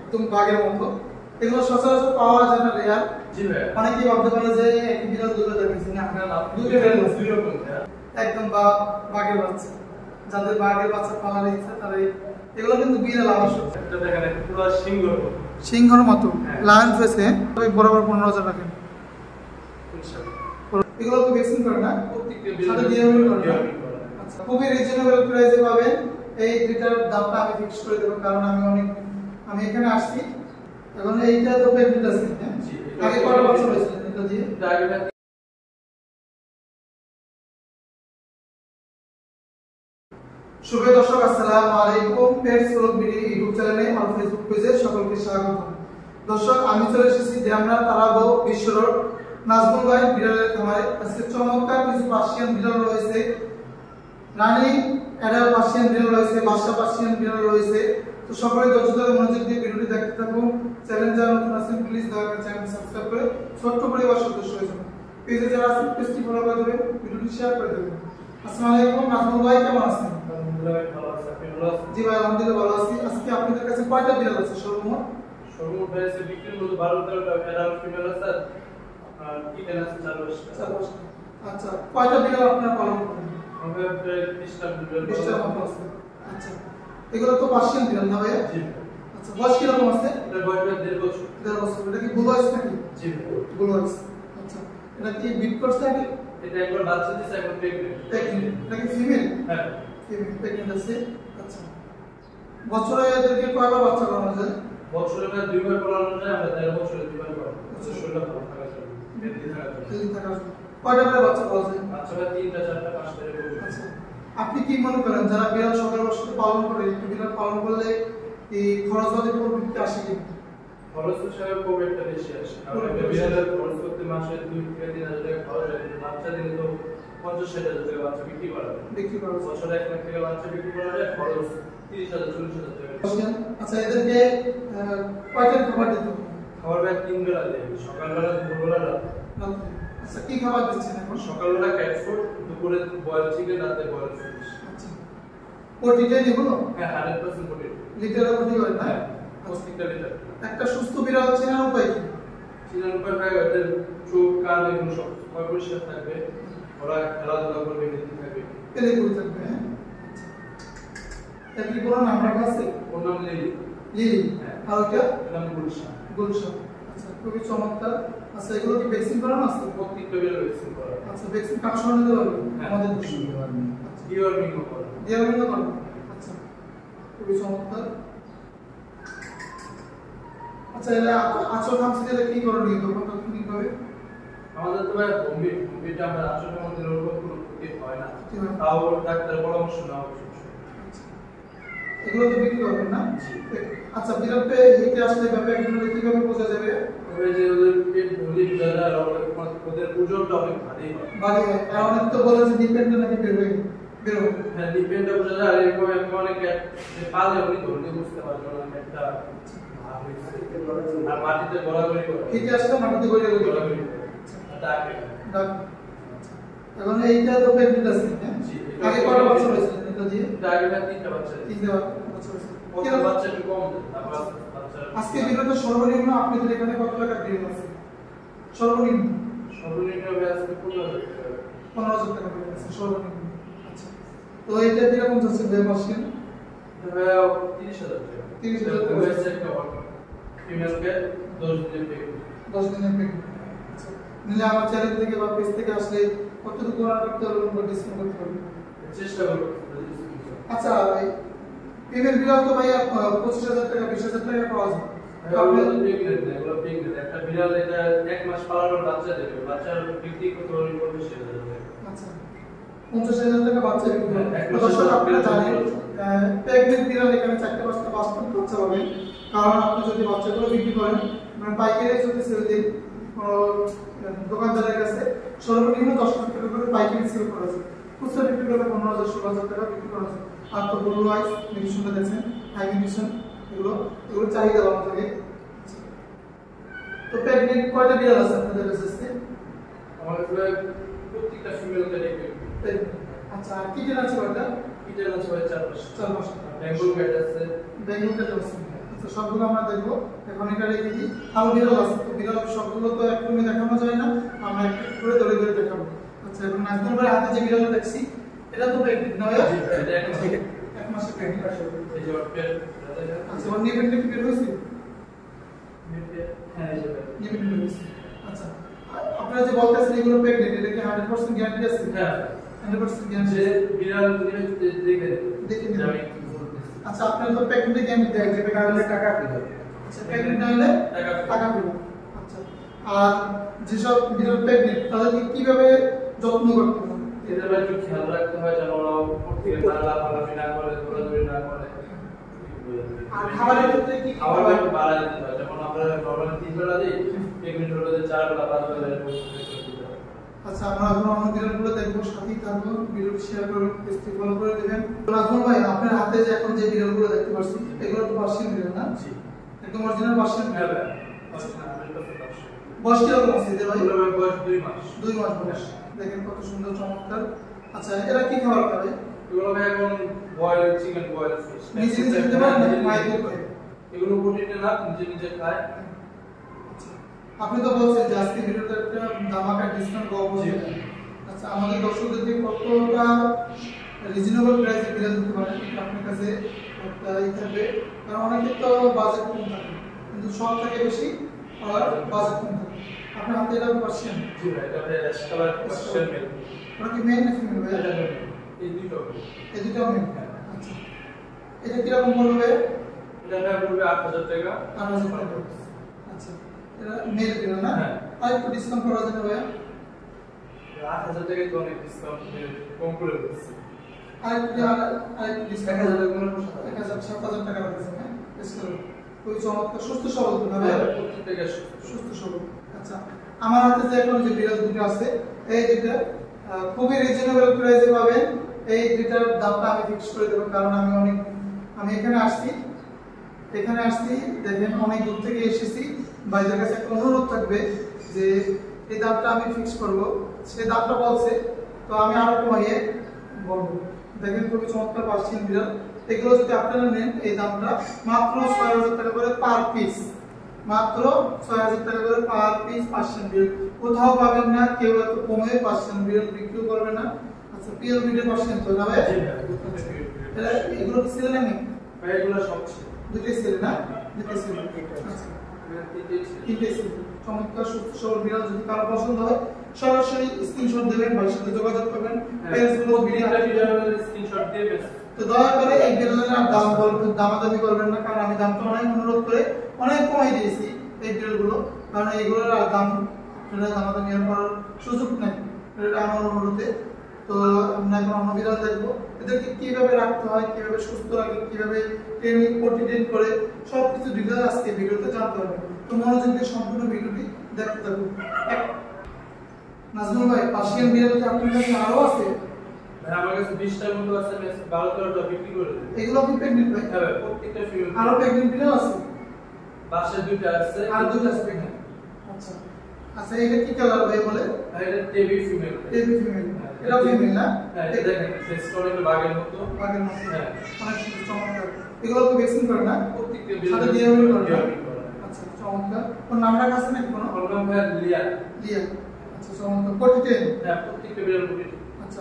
একদম বাঘের মতো। এগুলো সচরাচর পাওয়া যায় না, রেয়ার। জি ভাই। অনেকেই ভাবতে পারে যে একটি বিড়াল দুটো দেখেছি না, দুটো রকম একদম বাঘের বাচ্চা। যাদের বাঘের বাচ্চা পালার ইচ্ছা তারা এগুলো কিন্তু বিড়াল আবাসক। এটা দেখেন পুরো সিংহর মতো লায়ন ফেসে বরাবর 15,000 রাখেন। এগুলো তো ভ্যাকসিন করে না, সাথে ডিওয়ার্মিং করে না। আচ্ছা, খুবই রিজনেবল প্রাইসে পাবেন। এই দুইটার দামটা আমি ফিক্স করে দেব, কারণ আমি এখানে আসছি। এখন এইটা তো প্রেগন্যান্ট আছে, হ্যাঁ? জি। আগে কত বছর হয়েছিল এটা দিয়ে? শুভ দর্শক, আসসালামু আলাইকুম। পেটস ব্লগ ভিডিও ইউটিউব চ্যানেলে আর ফেসবুক পেজে সকলকে স্বাগত। দর্শক, আমি চলে এসেছি ঢামরা তারাগো বিশ্ব রোড নাজমুল ভাই বিড়ালের খামারে। আজকে চমৎকার কিছু পার্সিয়ান বিড়াল রয়েছে, রানী অ্যাডাল্ট পার্সিয়ান বিড়াল রয়েছে, বাচ্চা পার্সিয়ান বিড়াল রয়েছে। তো সকলে ধৈর্য ধরে মনোযোগ দিয়ে ভিডিওটি দেখতে থাকুন। চ্যানেল যারা নতুন আছেন প্লিজ দয়া করে চ্যানেলটি সাবস্ক্রাইব করে ছোট্ট পরিবার সদস্য হয়ে যাবেন। পেজে যারা আছেন পেজটি ফলো করে দেবেন, ভিডিওটি শেয়ার করে দেবেন। আসসালামু আলাইকুম নাজমুল ভাই, কেমন আছেন? জি ভাই, আলহামদুলিল্লাহ ভালো আছি। আজকে আপনাদের কাছে কয়টা বিড়াল আছে সর্বমোট? সর্বমোট আছে বিক্রির মতো 12-13টা অ্যাডাল্ট ফিমেল আছে, আর কিটেন আছে 4-5টা। আচ্ছা, কয়টা বিড়াল আপনারা পালন করেন? আমরা প্রায় 30টা বিড়াল মতো আছে। আচ্ছা, এগুলো তো পার্সিয়ান বিড়াল না ভাই? জি। আচ্ছা, বয়স কিরকম আছে? এটা বয়স 1.5 বছর। 1.5 বছর। এটা কি ব্লু আইস নাকি? জি ব্লু আইস। আচ্ছা, এটা কি বিট করছে নাকি? এটা একবার বাচ্চা দিছে, এখন প্রেগন্যান্ট। এটা কি ফিমেল? হ্যাঁ, ফিমেল প্রেগন্যান্ট আছে। আচ্ছা, বছরে এদেরকে কয়বার বাচ্চা করানো যায়? বছরে 2বার করানো যায়, আমরা 13 বছরে 2বার করানো। আচ্ছা, শরীরটা ভালো থাকার জন্য, হেলদি থাকার জন্য। কয়টা করে বাচ্চা পাওয়া যায়? বাচ্চা 3টা 4টা 5টা এরকম। আচ্ছা, আপনি কি মনে করেন যারা বিড়াল শখের বশত পালন করে, একটু বিড়াল পালন করলে এই খরচবাদী প্রবৃত্তি আসে কি? খরচ হিসাবে খুব একটা বেশি আসে, কারণ একটা বিড়ালের খরচ করতে মাসে 2-3 হাজার টাকা খরচ হয়। বাচ্চা দিলে তো 50-60 হাজার টাকা বাচ্চা বিক্রি করা যায়। বছরে 1 লাখ টাকা বাচ্চা বিক্রি করা যায়, খরচ 30,000-40,000 টাকা। আচ্ছা, এদেরকে কয়টা খাবার দিতে হবে? খাবার প্রায় 3 বেলা দেয়, সকালবেলা, দুপুরবেলা, রাতে। আচ্ছা, কি খাবার দিচ্ছেন এখন? সকালবেলা ক্যাট ফুড, দুপুরে বয়েল চিকেন, রাতে বয়েল ফিশ। আচ্ছা, প্রোটিনটাই দিব না? হ্যাঁ, 100% প্রোটিন। লিটারে প্রতি করে না? হ্যাঁ, প্রত্যেকটা লিটার। একটা সুস্থ বিড়াল চেনার উপায় কি? চেনার উপায় ভাই, ওদের চোখ, কান এগুলো সব পরিষ্কার থাকবে, ওরা খেলাধুলা করবে, হেলদি থাকবে, পেলে করে থাকবে। হ্যাঁ, এর কি কোনো নাম রাখা আছে? ওর নাম লিলি। লিলি? হ্যাঁ। আর ওটা? এর নাম গুলশান। গুলশান। আচ্ছা, খুবই চমৎকার। আচ্ছা, এগুলো কি ভ্যাকসিন করানো আছে? প্রত্যেকটা বিড়াল ভ্যাকসিন করা। আচ্ছা, ভ্যাকসিন কার সময় নিতে পারবে? আমাদের দেশে ডিওয়ার্মিং করা। ডিওয়ার্মিং করা। আচ্ছা, খুবই চমৎকার। আচ্ছা, এরা আচল খামচি দিলে কি করণীয়, তখন তাৎক্ষণিকভাবে? আমাদের তো ভাই হোমমেড আমরা আচরের মধ্যে ওরকম কোনো ক্ষতি হয় না, তাও ডাক্তারের পরামর্শ নেওয়া উচিত। এগুলো তো বিক্রি করবেন না? আচ্ছা, বিড়ালতে হিটে আসলে ব্যাপারে একজনের কিভাবে বোঝা যাবে? ওই যে ওদের পেট ভর্তি যারা, ওদের ওজনটা অনেক ভারী হয়। ভারী হয়, আর অনেক তো বলে যে ডিপেন্ড নাকি বের হয়। হ্যাঁ, ডিপেন্ডটা বোঝা যায়। আর এরকম অনেক যে পালে উনি ধরতে বুঝতে পারবেন না একটা ভাব হয়েছে। আর মাটিতে গড়াগড়ি করে, হিটে আসলে মাটিতে গড়াগড়ি করে। ডাকে। এখন এইটা তো প্রেগন্যান্ট আছে, হ্যাঁ? জি। আগে কত বছর হয়েছিল এটা দিয়ে? ডাকে 3টা বাচ্চা। 3টা বছর হয়েছে। কত বাচ্চা একটু কম দেয়, তারপর বাচ্চা। আজকে বিরত সর্বনিম্ন আপনাদের এখানে কত টাকা বিল আছে? সর্বনিম্ন আজকে 15,000 টাকা। 15,000 টাকা বিল আছে সর্বনিম্ন। আচ্ছা, তো এটা কিরকম যাচ্ছে পার্সিয়ান? 30,000 টাকা। 30,000 টাকা। ওয়েবসাইট কভার ফিমেল ক্যাট 10 দিনের প্রেগন্যান্ট। 10 দিনের প্রেগন্যান্ট। আচ্ছা, নিলে আমার চ্যানেল থেকে বা পেজ থেকে আসলে কতটুকু করতে পারবেন বা ডিসকাউন্ট করতে পারবেন? চেষ্টা করব। আচ্ছা, ফিমেল বিড়াল তো ভাই 25,000 টাকা 20,000 টাকা পাওয়া যায়। আপনারা তো প্রেগন্যান্ট না, এগুলো প্রেগন্যান্ট। একটা বিড়াল এটা 1 মাস পালানোর বাচ্চা দেবে, বাচ্চার বিক্রি করতে পারবে 50,000 টাকা। আচ্ছা, 50,000 টাকা বাচ্চা বিক্রি হবে। হ্যাঁ, দর্শক, আপনারা জানেন প্রেগন্যান্ট বিড়াল এখানে 4টা 5টা বাচ্চা পাবেন। কারণ আপনি যদি বাচ্চাগুলো বিক্রি করেন, মানে পাইকারি যদি সেল দেন দোকানদারের কাছে, সর্বনিম্ন 10 লাখ টাকা করে পাইকারি সেল করা যায়। খুচরা বিক্রি করলে 15,000-16,000 টাকা বিক্রি করা যায়। আর তো ব্লু আইস মেডিসিনটা দেখছেন, হাই মেডিসিন, এগুলো চাহিদা ভালো থাকে। তো প্রেগন্যান্ট কয়টা বিড়াল আছে আপনাদের কাছে? আমাদের প্রত্যেকটা ফিমেল ক্যাট। আচ্ছা, আর কিটেন আছে কয়টা? কিটেন আছে 4-5টা। বেঙ্গল বেঙ্গল ক্যাট আছে। বেঙ্গল ক্যাট আছে। আচ্ছা সবগুলো আমরা দেখবো। এখন এটা রেখে দিই। আরো বিরল আছে, তো বিরল সবগুলো তো একদমই দেখানো যায় না, আমরা একটু করে ধরে ধরে দেখাবো। আচ্ছা এখন নাজমুল ভাই হাতে যে বিরলটা দেখছি এটা তো প্রেগনেন্ট না ভাইয়া? এটা এক মাসের প্রেগনেন্ট। এই যে ওর আচ্ছা ওর নিবেনটা কি বের হয়েছে? হ্যাঁ এই যে নিবেন বের হয়েছে। আচ্ছা আপনারা যে বলতেছেন এগুলো প্রেগনেন্ট, এটা কি 100% গ্যারান্টি আছে? হ্যাঁ 100% গ্যারান্টি যে বিড়াল দেখে নিন। আমি কি বলতেছি। আচ্ছা আপনারা তো প্রেগনেন্ট গ্যারান্টি দেন, যে প্রেগনেন্ট হলে টাকা দিবেন। আচ্ছা প্রেগনেন্ট হলে টাকা দিবেন। আচ্ছা আর যেসব বিড়াল প্রেগনেন্ট তাদেরকে কিভাবে যত্ন করতে হবে? এদের একটু খেয়াল রাখতে হয় যেন ওরা উপর থেকে না লাফালাফি না করে, দৌড়াদৌড়ি না করে। আর খাবারের ক্ষেত্রে কি খাবার একটু বাড়ায় দিতে হয়, যেমন আমরা নরমালি 3 বেলা দিই, প্রেগনেন্ট হলে 4 বেলা 5 বেলা এরকম দিতে হয়। আচ্ছা আমরা এখন অন্য বিড়ালগুলো দেখবো, সাথেই থাকবো, ভিডিও শেয়ার করবেন, পেজটি ফলো করে দিবেন। তো নাজমুল ভাই আপনার হাতে যে এখন যে বিড়ালগুলো দেখতে পাচ্ছি এগুলো তো পার্সিয়ান বিড়াল না? জি একদম অরিজিনাল পার্সিয়ান হ্যাঁ বিড়াল। আচ্ছা আমি তো পাচ্ছি। বয়স কিরকম আছে এদের ভাই? এগুলোর বয়স 2 মাস। 2 মাস বয়স। দেখেন কত সুন্দর চমৎকার। আচ্ছা এরা কি খাবার খাবে? এগুলো ভাই এখন বয়েল চিকেন, বয়েল ফিশ নিজে নিজে খেতে পারে না মাইক্রো খায়? এগুলো প্রোটিনে না, নিজে নিজে খায়। আচ্ছা আপনি তো বলছেন যে আজকে ভিডিওতে একটা ধামাকা ডিসকাউন্ট পাবো। আচ্ছা আমাদের দর্শকদেরকে কতটা রিজনেবল প্রাইসে বিড়াল দিতে পারেন এটা আপনার কাছে একটা ই থাকবে, কারণ অনেকের তো বাজেট কম থাকে কিন্তু সব থেকে বেশি আর বাজেট কম থাকে। আপনার হাতে এটা পাচ্ছেন? জি ভাই এটা ভাই অ্যাশ কালার পার্সিয়ান মেল। ওরা কি মেল না ফিমেল ভাই? এটা মেল। এই দুটো এই দুটো মেল। আচ্ছা এটা কিরকম পড়বে? এটা ভাই পড়বে 8000 টাকা। 8000 টাকা। আচ্ছা এটা মেল বিড়াল না? হ্যাঁ। আর একটু ডিসকাউন্ট করা যাবে ভাইয়া? 8000 টাকা তো অনেক ডিসকাউন্ট কম করে দিচ্ছি। আর একটু ডিসকাউন্ট 1000 টাকা কোনো 7,000 টাকা লাগছে না? খুবই চমৎকার, সুস্থ সবল তো না ভাই? প্রত্যেকটা সুস্থ সবল। আচ্ছা আমার হাতে যে এখন যে বিড়াল দুটো আছে এই দুটো খুবই রিজনেবল প্রাইসে পাবেন। এই দুটার দামটা আমি ফিক্স করে দেবো, কারণ আমি এখানে আসছি দেখেন অনেক দূর থেকে এসেছি। ভাইদের কাছে একটা অনুরোধ থাকবে যে এই দামটা আমি ফিক্স করব, সেই দামটা বলছে তো আমি আরো কমিয়ে বলবো। দেখেন খুবই চমৎকার পার্সিয়ান বিড়াল, এগুলো যদি আপনারা নেন এই দামটা মাত্র 6,000 টাকা করে পার পিস, মাত্র 6,000 টাকা করে পার পিস পার্সিয়ান বিড়াল। কোথাও পাবেন না, কেউ এত কমে পার্সিয়ান বিড়াল বিক্রি করবে না। আচ্ছা পিওর বিটের পার্সিয়ান তো না ভাই? এটা এগুলো কি সেল নেই ভাই? এগুলো সব ছিল দুটোই সেল না? দুটোই সেল। আচ্ছা তিনটে সেল। চমৎকার সুস্থ সবল বিড়াল, যদি কারো পছন্দ হয় সরাসরি স্ক্রিনশট দেবেন, ভাইয়ের সাথে যোগাযোগ করবেন। পেজগুলো ভিডিও স্ক্রিনশট দিয়ে মেসেজ। তো দয়া করে এই বিড়ালের আর দাম বলবেন, দামাদামি করবেন না, কারণ আমি দামটা অনেক অনুরোধ করে অনেক কমাই দিয়েছি এই বিড়ালগুলো, কারণ এইগুলোর আর দাম আপনারা দামাদামি করার সুযোগ নেই, এটা আমার অনুরোধে। তো আমরা এখন অন্য বিড়াল দেখবো, এদেরকে কিভাবে রাখতে হয়, কিভাবে সুস্থ রাখে, কিভাবে ট্রেনিং প্রতিদিন করে সবকিছু ডিটেইলস আজকে ভিডিওতে জানতে হবে। তো মনোযোগ দিয়ে সম্পূর্ণ ভিডিওটি দেখতে থাকুন। নাজমুল ভাই পার্সিয়ান বিড়াল কি আপনার কাছে আরো আছে? ভাই আমার কাছে 20টার মতো আছে, 12-13টা বিক্রি করে দিই। এগুলো কি প্রেগনেন্ট ভাই? হ্যাঁ প্রত্যেকটা ফিমেল। আরো প্রেগনেন্ট বিড়াল আছে? বাসায় 2টা আছে। আর দুটো আছে প্রেগনেন্ট। আচ্ছা আচ্ছা এটা কি কালার ভাই বলে? ভাই এটা টেবি ফিমেল। Tabby female. এটা ফিমেল না? হ্যাঁ এটা দেখেন ফেসটা বাঘের মতো। বাঘের মতো। হ্যাঁ অনেক সুন্দর চমৎকার। এগুলো তো ভ্যাকসিন করে না? প্রত্যেকটা সাথে বিড়াল ডিওয়ার্মিং করে না? ডিওয়ার্মিং করে। আচ্ছা চমৎকার। কোন নামটা আছে নাকি কোনো? ওর নাম ভাই লিয়া। লিয়া। আচ্ছা চমৎকার। কোটিতে? হ্যাঁ প্রত্যেকটা বিড়াল প্রতিটি। আচ্ছা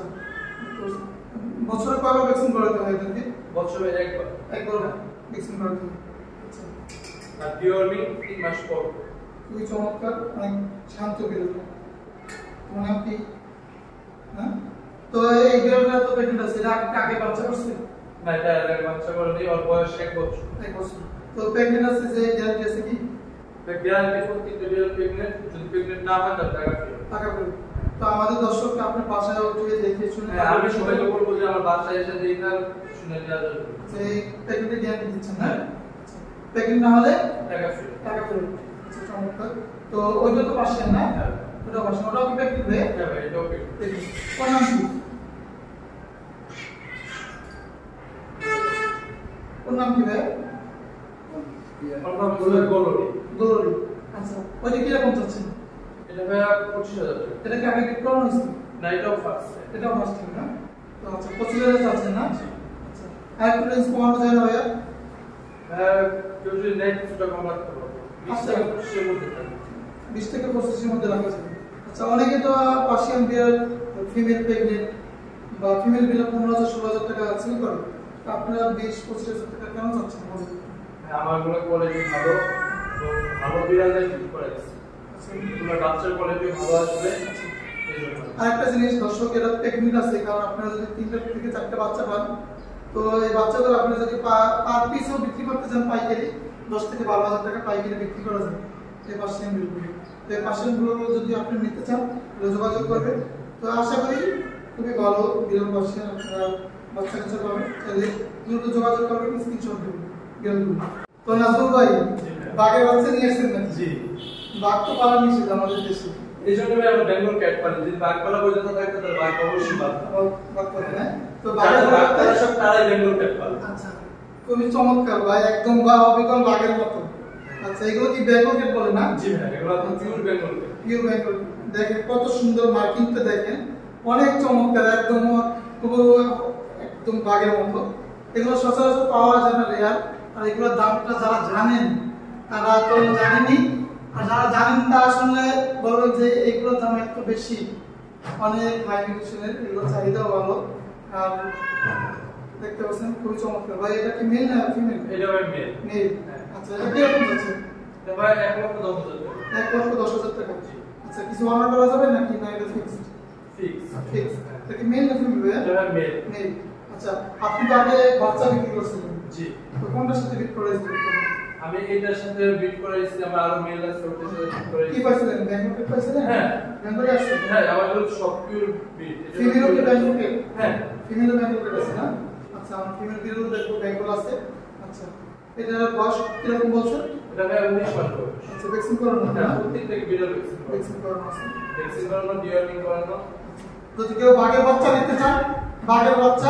বছরে কয়বার ভ্যাকসিন করাতে হয় এদেরকে? বছরে একবার। একবার ভ্যাকসিন করাতে হয়। আচ্ছা আর ডিওয়ার্মিং 3 মাস পর। খুবই চমৎকার, অনেক শান্ত বিড়াল। তোমার নাম কি? হ্যাঁ তো এই বিড়ালটা তো প্রেগনেন্ট আছে, এটা আগে বাচ্চা করছে? না এটা এর বাচ্চা করে নেই, ওর বয়স 1 বছর। 1 বছর। তো প্রেগনেন্ট আছে যে গ্যারান্টি আছে কি? গ্যারান্টি প্রত্যেকটা বিড়াল প্রেগনেন্ট, যদি প্রেগনেন্ট না হয় তাহলে টাকা ফেরত। টাকা ফেরত। তো আমাদের দর্শককে আপনার বাসায় উঠে দেখে শুনে হ্যাঁ আমি সবাইকে বলবো যে আমার বাসায় এসে দেখে শুনে নেওয়া যাবে। যে প্রেগনেন্ট গ্যারান্টি দিচ্ছেন না? আচ্ছা প্রেগনেন্ট না হলে টাকা ফেরত। টাকা ফেরত। আচ্ছা চমৎকার। তো ওইটা তো পাচ্ছেন না? হ্যাঁ ওটা পাচ্ছেন, ওটাও কি প্রেগনেন্ট হয়ে? হ্যাঁ ভাই এটা ওকে। ওর নাম কি? ওর নাম কি ভাই? ওর নাম হলো গোলরি। গৌরী। আচ্ছা ওইটা কিরকম চাচ্ছেন? এটা ভাই 25,000 টাকা। এটা কি আগে গিফট করানো হয়েছে? না এটাও ফার্স্ট। এটাও ফার্স্ট টাইম না? তো আচ্ছা 25,000 চাচ্ছেন না? আচ্ছা আর একটু রেঞ্জ কমানো যায় না ভাইয়া? হ্যাঁ কেউ যদি নেয় কিছুটা কম রাখতে পারবো 20 থেকে 25 এর মধ্যে থাকবে। 20 থেকে 25 এর মধ্যে রাখা যাবে। আচ্ছা, অনেকে তো পার্সিয়ান বিড়াল ফিমেল প্রেগনেন্ট বা ফিমেল বিড়াল 15,000-16,000 টাকা সেল করে, তো আপনারা 20-25,000 টাকা কেন চাচ্ছেন? আমারগুলো কোয়ালিটি ভালো এবং ভালো বিড়ালের ফিট করে দিচ্ছি। এগুলো বাচ্চার কোয়ালিটি ভালো আসবে এইজন্য। আরেকটা জিনিস দর্শক, এটা টেকনিক আছে, কারণ আপনারা যদি 3টা থেকে 4টা বাচ্চা পান, তো এই বাচ্চাগুলো আপনারা যদি পার পিসও বিক্রি করতে চান পাইকারি 10 থেকে 12,000 টাকা পাইকারি বিক্রি করা যায় এই পার্সিয়ান বিড়ালগুলো। তো এই পার্সিয়ান বিড়ালগুলো যদি আপনি নিতে চান তাহলে যোগাযোগ করবেন। তো আশা করি খুবই ভালো বিড়াল পার্সিয়ান আপনারা বাচ্চা কাচ্চা পাবেন, তাহলে দ্রুত যোগাযোগ করবেন, স্ক্রিনশট দেবেন বিড়ালগুলো। তো নাজমুল ভাই, বাঘের বাচ্চা নিয়ে এসেছেন নাকি? জি, বাঘ তো পালা নিষেধ আমাদের দেশে, এই জন্য আমরা বেঙ্গল ক্যাট পালি। যদি বাঘ পালা বৈধতা থাকতো তাহলে বাঘ অবশ্যই পালতাম। বাঘ পালা, হ্যাঁ? তো বাঘ বাঘের পালা সব তারাই বেঙ্গল ক্যাট পালে। আচ্ছা, খুবই চমৎকার ভাই, একদম অবিকল বাঘের মতো। আচ্ছা, এগুলো কি বেঙ্গল ক্যাট বলে না? জি ভাই, এগুলো pure Bengal cat. Pure Bengal. দেখেন কত সুন্দর মার্কিংটা, দেখেন অনেক চমৎকার, একদম পুরো একদম বাঘের মতো। এগুলো সচরাচর পাওয়া যায় না, রেয়ার। আর এগুলোর দামটা যারা জানেন তারা তো জানেনই, আর যারা জানেন তারা শুনলে বলবেন যে এগুলোর দাম এত বেশি। অনেক হাই নিউট্রিশনের, এগুলো চাহিদাও ভালো। আর দেখতে পাচ্ছেন খুবই চমৎকার ভাই। এটা কি মেল না ফিমেল? এটা ভাই মেল। মেল। আচ্ছা, এটা কিরকম যাচ্ছে? এটা ভাই 1,10,000 টাকা। 1,10,000 টাকা। আচ্ছা, কিছু অনার করা যাবে নাকি না এটা ফিক্সড? ফিক্স। এটা কি মেল না ফিমেল ভাই? এটা ভাই মেল। মেল। আচ্ছা, আপনি তো আগে বাচ্চা বিক্রি করছিলেন। জি। তো কোনটার সাথে বিক্রি করেছিলেন? আমি এটার সাথে বিট করাইছি, আমার আরো মেল আছে ওটার সাথে বিট করাইছি। কি পাইছিলেন? ব্যাংককে পাইছিলেন? হ্যাঁ। ব্যাংককে আসছে? হ্যাঁ, আমার হলো সব পিওর বিট। ফিমেলও কি ব্যাংককে? হ্যাঁ, ফিমেলও ব্যাংককে আছে না? আচ্ছা, আমরা ফিমেল বিরুদ্ধে দেখবো ব্যাংকল আছে। আচ্ছা, এটার বয়স কিরকম বলছেন? এটা ভাই 19 মাস বয়স। আচ্ছা, ভ্যাকসিন করানো না? হ্যাঁ, প্রত্যেকটা বিড়াল ভ্যাকসিন করানো। ভ্যাকসিন করানো আছে। ভ্যাকসিন করানো, ডিওয়ার্মিং করানো। যদি কেউ বাঘের বাচ্চা নিতে চান, বাঘের বাচ্চা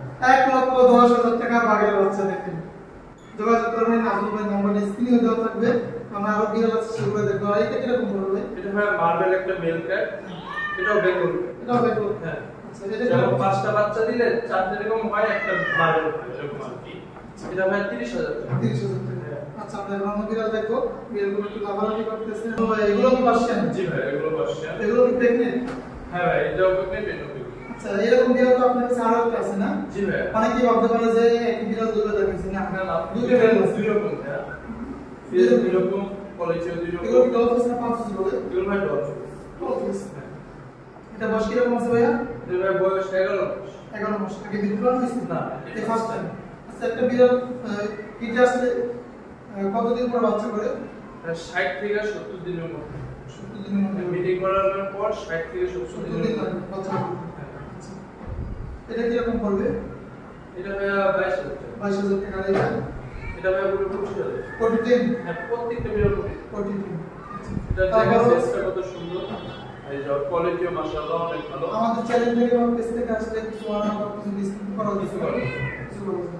1,10,000 টাকা বাঘের বাচ্চা দেখেন। যোগাযোগ করবেন, নাজমুল ভাই নম্বর স্ক্রিনে দেওয়া থাকবে। আমরা আরো বিড়াল আছে সেগুলো দেখবো। আর এটা কিরকম পড়বে? এটা ভাই মার্বেল একটা মেল ক্যাট। এটাও বেঙ্গল। এটাও দেখবো। হ্যাঁ। আচ্ছা, এটা যেমন কিরকম? 5টা বাচ্চা দিলে 4টে এরকম হয়, একটা মার্বেল হয় এরকম আর কি। এটা ভাই 30,000 টাকা। 30,000 টাকা। আচ্ছা, আমরা এখন অন্য বিড়াল দেখবো। বিড়ালগুলো একটু লাফালাফি করতেছে। তো ভাই, এগুলো কি পার্সিয়ান? জি ভাই, এগুলো পার্সিয়ান। এগুলো কি প্রেগনেন্ট? হ্যাঁ ভাই, এটাও প্রেগনেন্ট, এটাও প্রেগনেন্ট। আচ্ছা, এরকম বিড়াল তো আপনার কাছে আরো একটা আছে না? জি ভাই। অনেকেই ভাবতে পারে যে একই বিড়াল দুটো দেখেছি না। না না, দুটো দুটো বিড়াল আছে। দুই রকম। হ্যাঁ, ফেস দুই রকম, কোয়ালিটিও দুই রকম। এগুলো কি ডলফিস না পাঁচশো বলে? এগুলো ভাই ডলফিন। ডলফিস। এটা বয়স কিরকম আছে ভাইয়া? এটা ভাই বয়স 11 মাস। 11 মাস। আগে বিক্রি করা হয়েছে? না, এই ফার্স্ট টাইম। আচ্ছা, একটা বিড়াল কিটে আসলে কতদিন পর বাচ্চা করে? 60 থেকে 70 দিনের মধ্যে। 70 দিনের মধ্যে মিটিং করার পর 60 থেকে 70 দিনের মধ্যে বাচ্চা করে। আচ্ছা, এটা কিরকম পড়বে? এটা ভাই 22,000 টাকা। 22,000 টাকা। আর এটা? এটা ভাই পুরো 25,000। 40 হ্যাঁ, প্রত্যেকটা বিড়াল 40। 40। এটা দেখেন ফেসটা কত সুন্দর। এই যে কোয়ালিটিও মাশাআল্লাহ অনেক ভালো। আমাদের চ্যানেল থেকে বা পেজ থেকে আসলে কিছু অনার বা কিছু ডিসকাউন্ট করা কিছু যাবে। করা কিছু করা যাবে।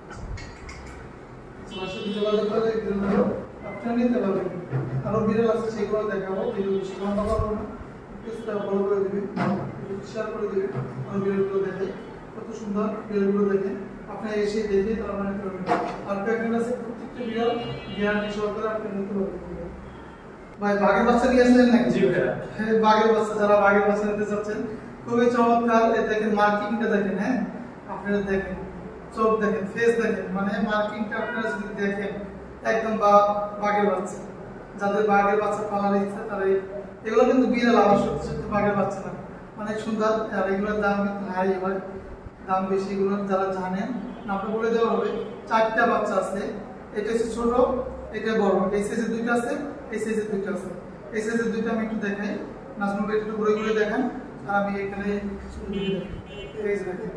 আমার সাথে যোগাযোগ করলে বিড়ালগুলো আপনারা নিতে পারবেন। আরো বিড়াল আছে সেগুলো দেখাবো, ভিডিও বেশি লম্বা করবো না, পেজটা বড় করে দিবে, শেয়ার করে দিবে। আর বিড়ালগুলো দেখে কত সুন্দর, বিড়ালগুলো দেখে আপনারা এসে দেখে তারপরে নিতে পারবেন। আর প্রেগনেন্ট আছে প্রত্যেকটা বিড়াল গ্যারান্টি সহকারে আপনি নিতে পারবেন। ভাই, বাঘের বাচ্চা নিয়ে আসলেন নাকি? জি ভাইয়া। হ্যাঁ, বাঘের বাচ্চা, যারা বাঘের বাচ্চা নিতে চাচ্ছেন খুবই চমৎকার। এই দেখেন মার্কিংটা দেখেন, হ্যাঁ আপনারা দেখেন, চোখ দেখেন, ফেস দেখেন, মানে মার্কিংটা আপনারা যদি দেখেন একদম বাঘের বাচ্চা। যাদের বাঘের বাচ্চা পালার ইচ্ছা তারা এগুলো কিন্তু বিড়াল, আমার সত্যি সত্যি বাঘের বাচ্চা না, অনেক সুন্দর। আর এগুলোর দাম কিন্তু হাই হয়, দাম বেশি। এগুলো যারা জানেন নামটা বলে দেওয়া হবে। 4টা বাচ্চা আছে, এটা হচ্ছে ছোট, এটা বড়। এই সাইজের 2টা আছে, এই সাইজের 2টা আছে। এই সাইজের 2টা আমি একটু দেখাই, নাজমুল ভাই একটু ঘুরে ঘুরে দেখান। আর আমি এখানে এই যে দেখেন,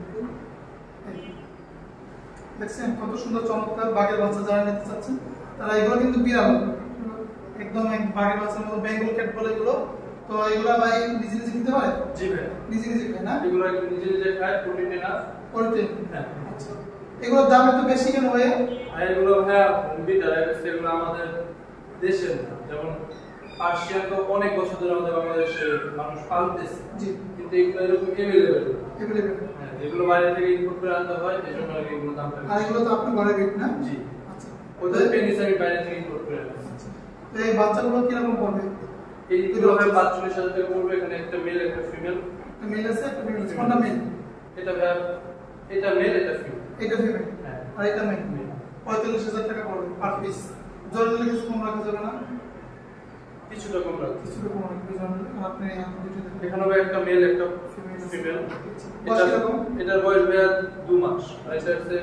দেখছেন কত সুন্দর চমৎকার বাঘের বাচ্চা। যারা নিতে চাচ্ছেন তারা, এগুলো কিন্তু বিড়াল একদম এক বাঘের বাচ্চার মতো, বেঙ্গল ক্যাট বলে এগুলো। তো এগুলো ভাই নিজে নিজে খেতে পারে? জি ভাই, নিজে নিজে খায় না? এগুলো নিজে নিজে খায়, প্রোটিন না। প্রোটিন। হ্যাঁ। আচ্ছা, এগুলোর দাম একটু বেশি কেন ভাই? আর এগুলো ভাইয়া বিটার এগুলো আমাদের দেশের না। যেমন পার্সিয়ান তো অনেক বছর ধরে আমাদের বাংলাদেশে মানুষ পালতেছে। জি। কিন্তু এগুলো এরকম এভেলেবেল। এভেলেবেল। হ্যাঁ, এগুলো বাইরে থেকে ইম্পোর্ট করে আনতে হয়, এজন্য এগুলো দাম থাকে। আর এগুলো তো আপনি ঘরে বিট না? জি। আচ্ছা, ওদের পেনিস আমি বাইরে থেকে ইম্পোর্ট করে আনছি। এই বাচ্চাগুলো কি রকম পড়বে? এইগুলো হবে 45,000 টাকা পড়বে। এখানে একটা মেল একটা ফিমেল। একটা মেল আছে, একটা ফিমেল আছে। কোনটা মেল? এটা মেল, এটা ফিমেল। এটা ফিমেল। হ্যাঁ। আর এটা মেল। 45,000 টাকা পড়বে পার পিস। জরুরি কিছু কম রাখা যাবে না? কিছুটা কম রাখছি। কিছুটা কম রাখবে জরুরি। আর আপনি এখন দুটো দেখেন। এখানে হবে একটা মেল একটা ফিমেল। বয়স কিরকম? এটার বয়স ভাই 2 মাস। আর এটা হচ্ছে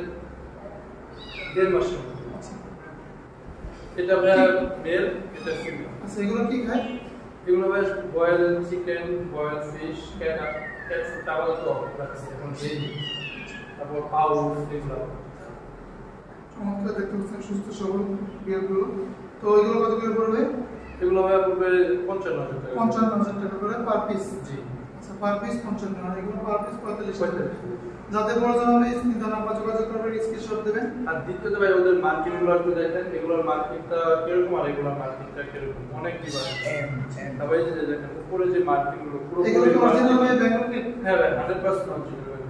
1.5 মাসের মতো। এটা ভাই মেল, এটা ফিমেল। আচ্ছা, এগুলো কি খায়? এগুলো ভাই boil chicken, boil fish, cat towel তো রাখছি এখন বেবি। তারপর পাউস এগুলো। চমৎকার দেখতে পাচ্ছেন সুস্থ সবল বিড়ালগুলো। তো এগুলো কত করে পড়বে? এগুলো ভাই পড়বে 55,000 টাকা। 55,000 টাকা করে পার পিস। জি। আচ্ছা, পার পিস 55, আর এগুলো পার পিস 45,000 টাকা। 45,000 যাদের প্রয়োজন হবে স্ক্রিনে নাম্বার যোগাযোগ করবেন, স্ক্রিনশট দেবেন। আর দ্বিতীয়ত ভাই ওদের মার্কিং গুলো একটু দেখেন, এগুলোর মার্কিংটা কিরকম আর এগুলোর মার্কিংটা কিরকম, অনেক ডিফারেন্স। তারপরে এই যে দেখেন উপরে যে মার্কিং গুলো পুরো এগুলো কি অরিজিনাল ভাই ব্যাংককে? হ্যাঁ ভাই 100% অরিজিনাল ভাই।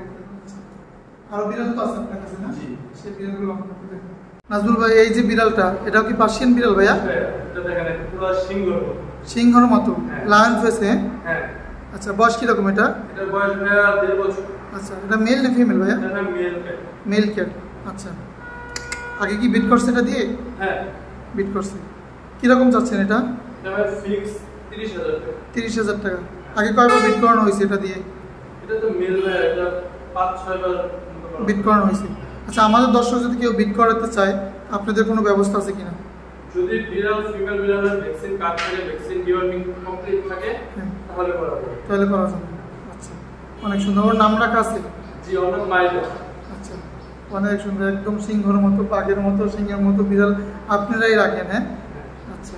আর বিড়াল তো আছে আপনার কাছে না? জি। সেই বিড়ালগুলো আপনাকে দেখেন। নাজমুল ভাই, এই যে বিড়ালটা, এটাও কি পার্সিয়ান বিড়াল ভাইয়া? হ্যাঁ, এটা দেখেন একটা পুরো সিংহর মতো। সিংহর মতো, হ্যাঁ। লায়ন ফেসে। হ্যাঁ। আচ্ছা, বয়স কি রকম এটা? এটার বয়স ভাই 1.5 বছর। আচ্ছা, এটা মেল না ফিমেল ভাইয়া? এটা মেল ক্যাট। Male cat. আচ্ছা, আগে কি বিট করছে এটা দিয়ে? হ্যাঁ। বিট করছে। কিরকম চাচ্ছেন এটা? এটা ভাই ফিক্স 30,000 টাকা। 30,000 টাকা। আগে কয়বার বিট করানো হয়েছে এটা দিয়ে? এটা তো মেল ভাই, এটা 5-6 বার বিট করানো হয়েছে। আচ্ছা, আমাদের দর্শক যদি কেউ বিট করাতে চায়, আপনাদের কোনো ব্যবস্থা আছে কিনা? যদি বিড়াল ফিমেল বিড়ালের ভ্যাকসিন কার্ড থেকে ভ্যাকসিন ডিওয়ার্মিং কমপ্লিট থাকে তাহলে করা যাবে। তাহলে করা যাবে। আচ্ছা, অনেক সুন্দর। ওর নাম রাখা আছে? জি, অনেক মাইল। আচ্ছা, অনেক সুন্দর। একদম সিংহর মতো, বাঘের মতো, সিংহের মতো বিড়াল আপনারাই রাখেন? হ্যাঁ। আচ্ছা,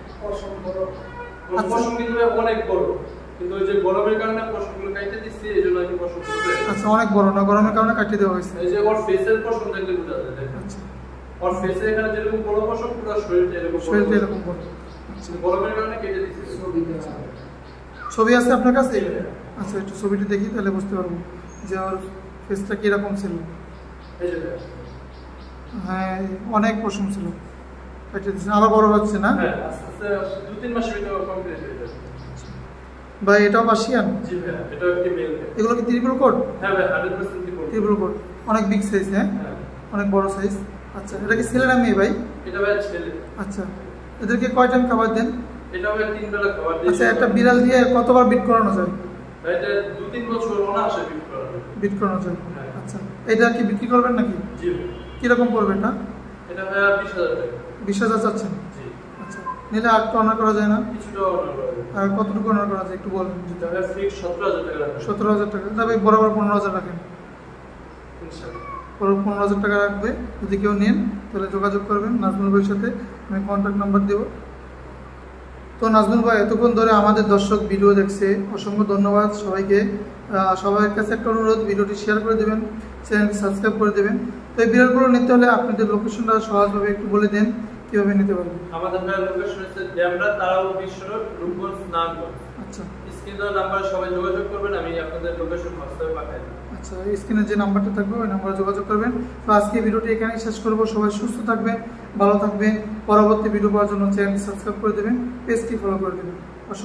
পশম কিন্তু অনেক বড়, কিন্তু ওই যে গরমের কারণে পশমগুলো কাটতে দিচ্ছি, এই জন্য কি পশম করবে। আচ্ছা, অনেক বড় না, গরমের কারণে কাটিয়ে দেওয়া হয়েছে। এই যে ওর ফেসের পশম দেখলে বোঝা যায়। দেখেন আচ্ছা, ওর ফেসে এখানে যেরকম বড় পশম, পুরো শরীরটা এরকম বড়। শরীরটা এরকম বড়। আচ্ছা, গরমের কারণে কেটে দিচ্ছি। ছবি আছে আপনার কাছে? আচ্ছা, একটু ছবিটি দেখি, তাহলে বুঝতে পারবো যে ওর ফেসটা কিরকম ছিল। এই যে দেখেন। হ্যাঁ, অনেক পশম ছিল, কাটিয়ে দিচ্ছেন। আবার বড় হচ্ছে না? হ্যাঁ, আস্তে আস্তে 2-3 মাসের ভিতরে কমপ্লিট হয়ে যাবে। ভাই, এটাও পার্সিয়ান? জি ভাই, এটা একটি মেল। এগুলো কি ত্রিপুল কোট? হ্যাঁ ভাই, 100% কি করব। ত্রিপুল কোট, অনেক বিগ সাইজ। হ্যাঁ, হ্যাঁ, অনেক বড় সাইজ। আচ্ছা, এটা কি ছেলে না মেয়ে ভাই? এটা ভাই ছেলে। আচ্ছা, এদেরকে কয় টাইম খাবার দেন? এটা ভাই 3 বেলা খাবার দিই। আচ্ছা, একটা বিড়াল দিয়ে কতবার বিট করানো যায়? ভাই এটা 2-3 বছর অনায়াসে বিট করা যাবে। বিট করানো যায়। হ্যাঁ। আচ্ছা, এটা কি বিক্রি করবেন নাকি? জি ভাই। কিরকম পড়বে এটা? এটা ভাই 20,000 টাকা। 20,000 চাচ্ছেন? জি। আচ্ছা, নিলে আর একটু অনার করা যায় না? কিছুটা অনার করা যাবে। আর কতটুকু অনার করা যায় একটু বলবেন? এটা ভাই ফিক্স 17,000 টাকা রাখবেন। 17,000 টাকা। তবে বরাবর 15,000 রাখেন। ইনশাআল্লাহ। বরাবর 15,000 টাকা রাখবে। যদি কেউ নেন তাহলে যোগাযোগ করবেন নাজমুল ভাইয়ের সাথে, আমি কন্ট্যাক্ট নাম্বার দেব। তো নাজমুল ভাই, এতক্ষণ ধরে আমাদের দর্শক ভিডিও দেখছে, অসংখ্য ধন্যবাদ সবাইকে। সবার কাছে একটা অনুরোধ, ভিডিওটি শেয়ার করে দেবেন, চ্যানেলটি সাবস্ক্রাইব করে দেবেন। তো এই বিড়ালগুলো নিতে হলে আপনাদের লোকেশনটা সহজভাবে একটু বলে দেন, কীভাবে নিতে পারবেন? আমাদের ভাই লোকেশন হচ্ছে ড্যামরা তারাও বিশ্ব রোড, রূপগঞ্জ, নারায়ণগঞ্জ। আচ্ছা, স্ক্রিনের নাম্বারে সবাই যোগাযোগ করবেন, আমি আপনাদের লোকেশন হোয়াটসঅ্যাপে পাঠিয়ে দেব। আচ্ছা, স্ক্রিনে যে নাম্বারটা থাকবে ওই নাম্বারে যোগাযোগ করবেন। তো আজকে ভিডিওটি এখানেই শেষ করবো। সবাই সুস্থ থাকবেন, ভালো থাকবেন। পরবর্তী ভিডিও পাওয়ার জন্য চ্যানেলটি সাবস্ক্রাইব করে দেবেন, পেজটি ফলো করে দেবেন।